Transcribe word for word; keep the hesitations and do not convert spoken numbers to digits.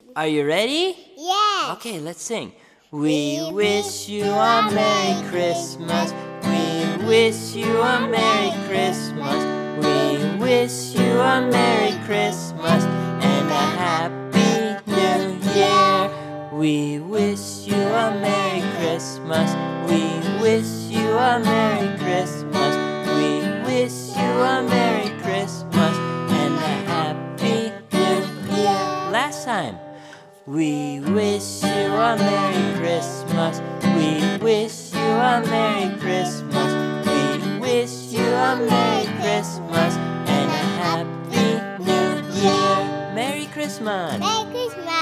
Are you ready? Yes. Okay, let's sing. We wish you a Merry Christmas. We wish you a Merry Christmas. We wish you a Merry Christmas and a Happy New Year. We wish you a Merry Christmas. We wish you a Merry Christmas. We wish you a Merry Christmas and a Happy New Year. Last time. We wish you a Merry Christmas. We wish you a Merry Christmas. We wish you a Merry Christmas and a Happy New Year. Merry Christmas. Merry Christmas.